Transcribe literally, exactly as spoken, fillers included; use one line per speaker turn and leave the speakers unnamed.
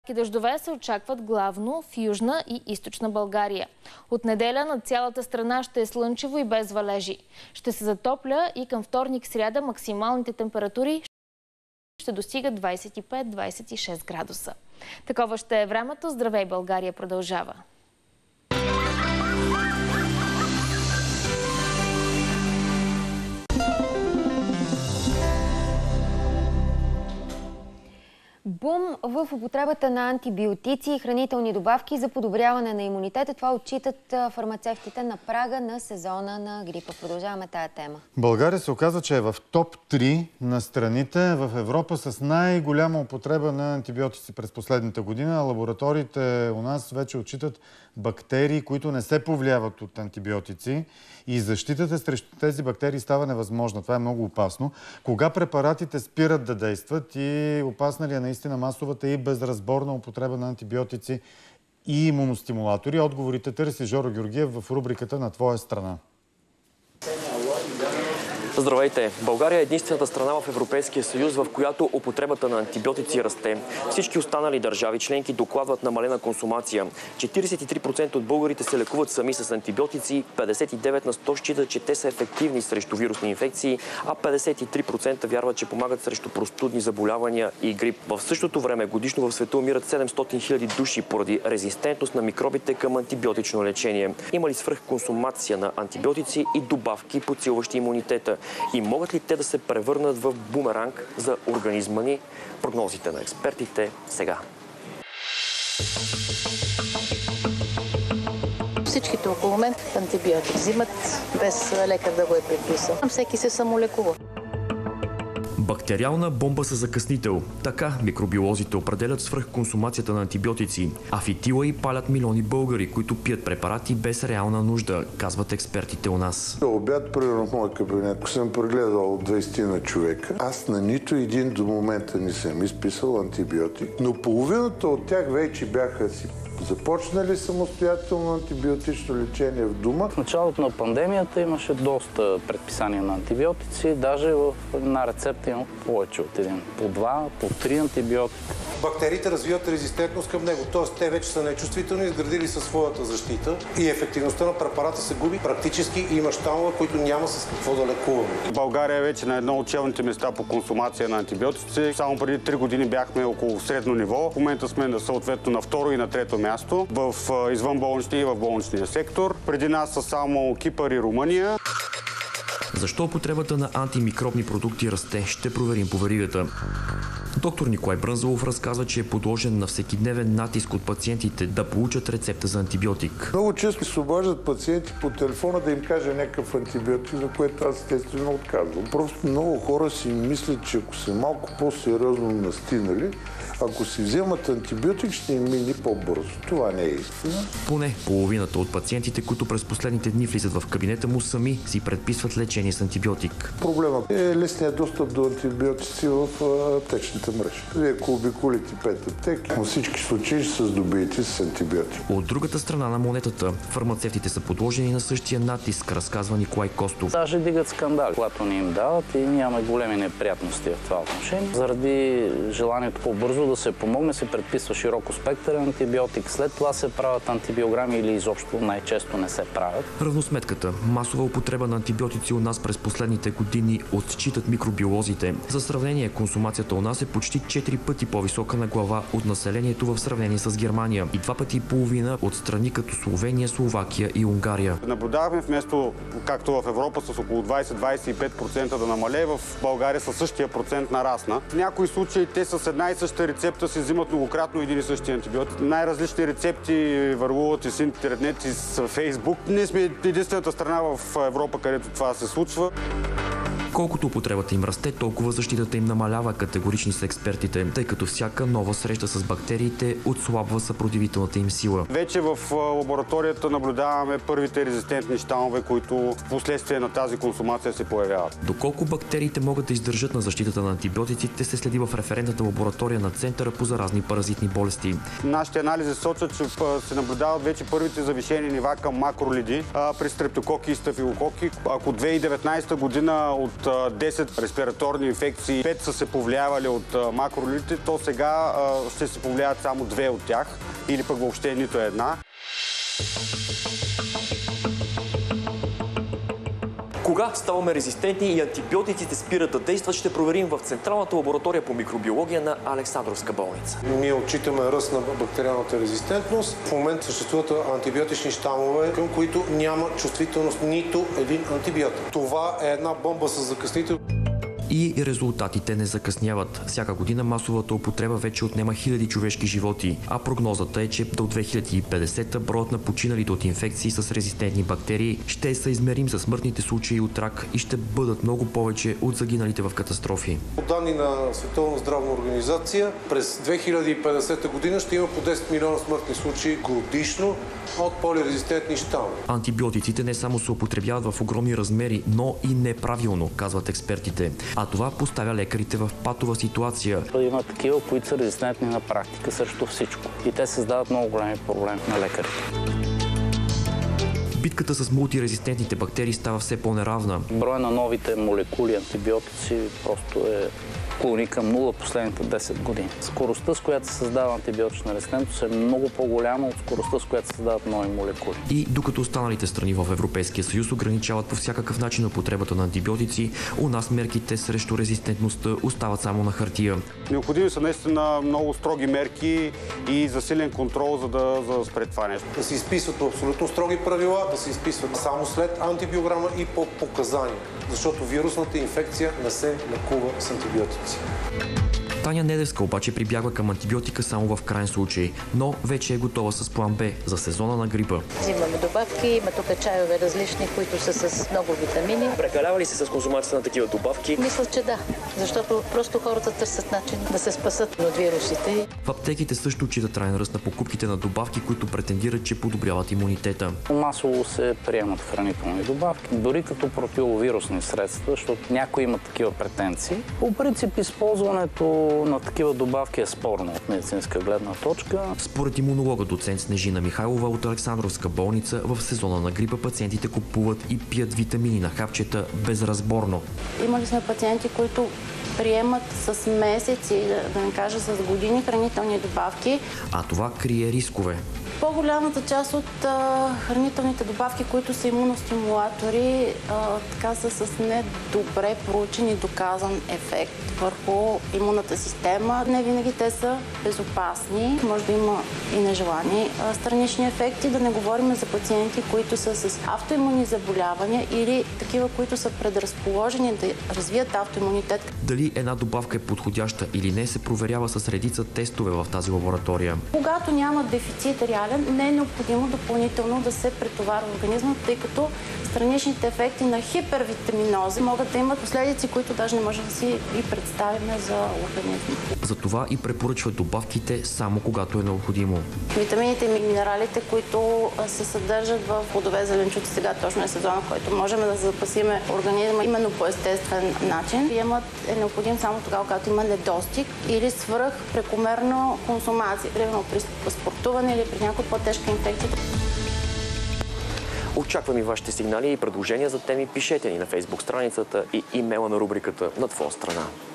Дъждове се очакват главно в Южна и Източна България. От неделя над цялата страна ще е слънчево и без валежи. Ще се затопля и към вторник-сряда максималните температури ще достигат двадесет и пет до двадесет и шест градуса. Такова ще е времето. Здравей, България продължава.
Бум в употребата на антибиотици и хранителни добавки за подобряване на имунитета. Това отчитат фармацевтите на прага на сезона на грипа. Продължаваме тая тема.
България се оказва, че е в топ три на страните в Европа с най-голяма употреба на антибиотици през последната година. Лабораториите у нас вече отчитат бактерии, които не се повлияват от антибиотици и защитата срещу тези бактерии става невъзможна. Това е много опасно. Кога препаратите спират да действат и опасна ли е наистина масовата и безразборна употреба на антибиотици и имуностимулатори? Отговорите търси Жоро Георгиев в рубриката "На твоя страна".
Здравейте! България е единствената страна в Европейския съюз, в която употребата на антибиотици расте. Всички останали държави членки докладват намалена консумация. четиридесет и три процента от българите се лекуват сами с антибиотици, петдесет и девет на сто считат, че те са ефективни срещу вирусни инфекции, а петдесет и три процента вярват, че помагат срещу простудни заболявания и грип. В същото време годишно в света умират седемстотин хиляди души поради резистентност на микробите към антибиотично лечение. Има ли свръхконсумация на антибиотици и добавки, подсилващи имунитета? И могат ли те да се превърнат в бумеранг за организма ни? Прогнозите на експертите сега.
Всичките около мен антибиотик взимат без лекар да го е предписал. Всеки се самолекува.
Бактериална бомба със закъснител. Така микробиолозите определят свръхконсумацията на антибиотици. А в етила и палят милиони българи, които пият препарати без реална нужда, казват експертите у нас.
Обяд, примерно в моя кабинет, ако съм прегледал двадесет на човека, аз на нито един до момента не съм изписал антибиотик, но половината от тях вече бяха си започнали самостоятелно антибиотично лечение в дома.
В началото на пандемията имаше доста предписания на антибиотици. Даже в една рецепта има повече от един. По два, по три антибиотика.
Бактериите развиват резистентност към него, т.е. те вече са нечувствителни, изградили със своята защита и ефективността на препарата се губи. Практически има щамове, които няма с какво да лекуваме.
България е вече на едно от челните места по консумация на антибиотици. Само преди три години бяхме около средно ниво. В момента сме на съответно на второ и на трето място в извънболничния и в болничния сектор. Преди нас са само Кипър и Румъния.
Защо употребата на антимикробни продукти расте? Ще проверим по веригата. Доктор Николай Брънзалов разказва, че е подложен на всекидневен натиск от пациентите да получат рецепта за антибиотик.
Много често се обаждат пациенти по телефона да им каже някакъв антибиотик, за което аз естествено отказвам. Просто много хора си мислят, че ако са малко по-сериозно настинали, ако си вземат антибиотик, ще им мине по-бързо. Това не е истина.
Поне половината от пациентите, които през последните дни влизат в кабинета му, сами си предписват лечение с антибиотик.
Проблемът е лесният достъп до антибиотици в аптечната мрежа. Вие ако обиколите пет аптеки, във всички случаи ще се здобиете с антибиотик.
От другата страна на монетата, фармацевтите са подложени на същия натиск, разказва Николай Костов.
Даже дигат скандали, когато ни им дават и нямаме големи неприятности в това отношение. Заради желанието по-бързо да се помогне, се предписва широко спектърен антибиотик. След това се правят антибиограми или изобщо най-често не се правят.
Равносметката. Масова употреба на антибиотици у нас през последните години отчитат микробиолозите. За сравнение, консумацията у нас е почти четири пъти по-висока на глава от населението в сравнение с Германия и два пъти и половина от страни като Словения, Словакия и Унгария.
Наблюдавахме вместо, както в Европа, с около двадесет до двадесет и пет процента да намалее, в България със същия процент нарасна. В някои случаи те с една и съща рецепта се взимат многократно един и същи антибиотик. Най-различни рецепти върлуват и с интернет, и с Фейсбук. Ние сме единствената страна в Европа, където това се случва.
Колкото употребата им расте, толкова защитата им намалява, категорични са експертите, тъй като всяка нова среща с бактериите отслабва съпротивителната им сила.
Вече в лабораторията наблюдаваме първите резистентни щамове, които в последствие на тази консумация се появяват.
Доколко бактериите могат да издържат на защитата на антибиотиците, се следи в референтната лаборатория на Центъра по заразни паразитни болести.
Нашите анализи сочат, че се наблюдават вече първите завишени нива към макролиди при стрептококи и стафилококи. Ако две хиляди и деветнадесета година от от десет респираторни инфекции, пет са се повлиявали от макролидите, то сега ще се повлияват само две от тях или пък въобще нито една.
Кога ставаме резистентни и антибиотиците спират да действат, ще проверим в Централната лаборатория по микробиология на Александровска болница.
Ние отчитаме ръст на бактериалната резистентност. В момента съществуват антибиотични щамове, към които няма чувствителност нито един антибиотик. Това е една бомба с закъснител.
И резултатите не закъсняват. Всяка година масовата употреба вече отнема хиляди човешки животи, а прогнозата е, че до две хиляди и петдесета броят на починалите от инфекции с резистентни бактерии ще е съизмерим със смъртните случаи от рак и ще бъдат много повече от загиналите в катастрофи.
По данни на Световна здравна организация, през две хиляди и петдесета година ще има по десет милиона смъртни случаи годишно от полирезистентни щамове.
Антибиотиците не само се употребяват в огромни размери, но и неправилно, казват експертите. А това поставя лекарите в патова ситуация.
Има такива, които са резистентни на практика срещу всичко. И те създават много големи проблеми на лекарите.
Битката с мултирезистентните бактерии става все по-неравна.
Броя на новите молекули антибиотици просто е клони към нула последните десет години. Скоростта, с която се създава антибиотична резистентност, е много по-голяма от скоростта, с която се създават нови молекули.
И докато останалите страни в Европейския съюз ограничават по всякакъв начин употребата на антибиотици, у нас мерките срещу резистентността остават само на хартия.
Необходими са наистина много строги мерки и засилен контрол, за да, за да спре това нещо.
Да се изписват по абсолютно строги правила, да се изписват само след антибиограма и по показания, защото вирусната инфекция не се лекува с антибиотици.
Таня Недевска обаче прибягва към антибиотика само в крайен случай, но вече е готова с план Б за сезона на грипа.
Взимаме добавки, има тук чайове различни, които са с много витамини.
Прекалява ли се с консумацията на такива добавки?
Мисля, че да, защото просто хората търсят начин да се спасат от вирусите.
В аптеките също отчита траен ръст на покупките на добавки, които претендират, че подобряват имунитета.
Масово се приемат хранителни добавки, дори като противовирусни средства, защото някои имат такива претенции. По принцип, използването на такива добавки е спорно от медицинска гледна точка.
Според имунолога доцент Снежина Михайлова от Александровска болница, в сезона на грипа пациентите купуват и пият витамини на хапчета безразборно.
Имали сме пациенти, които приемат с месеци, да не кажа с години, хранителни добавки.
А това крие рискове.
По-голямата част от а, хранителните добавки, които са имуностимулатори, а, така са с недобре проучен и доказан ефект върху имунната система. Не винаги те са безопасни. Може да има и нежелани а, странични ефекти. Да не говорим за пациенти, които са с автоимунни заболявания или такива, които са предразположени да развият автоимунитет.
Дали една добавка е подходяща или не, се проверява с редица тестове в тази лаборатория.
Когато няма дефицит реален, не е необходимо допълнително да се претоварва организма, тъй като страничните ефекти на хипервитаминоза могат да имат последици, които даже не можем да си и представим за организма.
Затова и препоръчват добавките само когато е необходимо.
Витамините и минералите, които се съдържат в плодове, зеленчуци, сега точно е сезона, в който можем да запасиме организма именно по естествен начин. Приемът е необходим само тогава, когато има недостиг или свръх прекомерна консумация, примерно при спортуване или при някаква по-тежка инфекция.
Очаквам и вашите сигнали и предложения за теми. Пишете ни на фейсбук страницата и имейла на рубриката На твоя страна.